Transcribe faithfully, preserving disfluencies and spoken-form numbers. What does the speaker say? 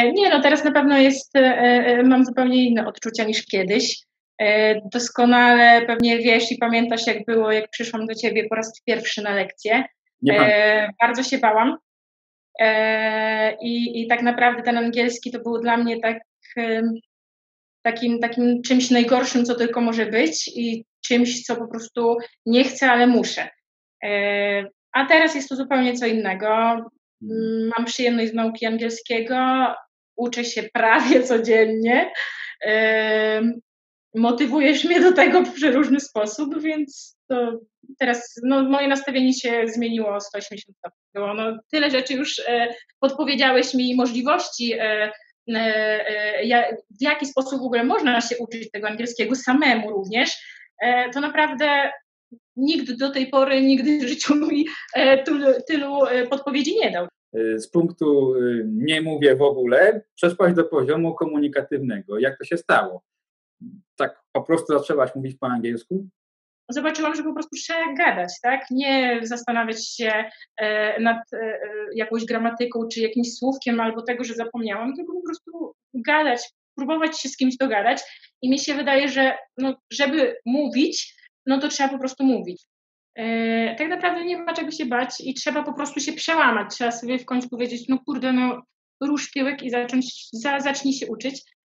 Nie, no teraz na pewno jest, mam zupełnie inne odczucia niż kiedyś. Doskonale pewnie wiesz i pamiętasz, jak było, jak przyszłam do ciebie po raz pierwszy na lekcję. Nie pamiętam. Bardzo się bałam. I, I tak naprawdę ten angielski to był dla mnie tak, takim, takim czymś najgorszym, co tylko może być i czymś, co po prostu nie chcę, ale muszę. A teraz jest to zupełnie co innego. Mam przyjemność z nauki angielskiego, uczę się prawie codziennie. Motywujesz mnie do tego w przeróżny sposób, więc to teraz no, moje nastawienie się zmieniło o sto osiemdziesiąt stopni. Było, no, tyle rzeczy już e, podpowiedziałeś mi możliwości, e, e, ja, w jaki sposób w ogóle można się uczyć tego angielskiego samemu również. E, to naprawdę nikt do tej pory, nigdy w życiu mi e, tylu, tylu podpowiedzi nie dał. Z punktu nie mówię w ogóle, przeszłaś do poziomu komunikatywnego. Jak to się stało? Tak po prostu zaczęłaś mówić po angielsku? Zobaczyłam, że po prostu trzeba gadać, tak? Nie zastanawiać się e, nad e, jakąś gramatyką czy jakimś słówkiem albo tego, że zapomniałam, tylko po prostu gadać, próbować się z kimś dogadać i mi się wydaje, że no, żeby mówić, no to trzeba po prostu mówić. E, tak naprawdę nie ma czego się bać i trzeba po prostu się przełamać. Trzeba sobie w końcu powiedzieć, no kurde, no rusz tyłek i zacząć, za, zacznij się uczyć.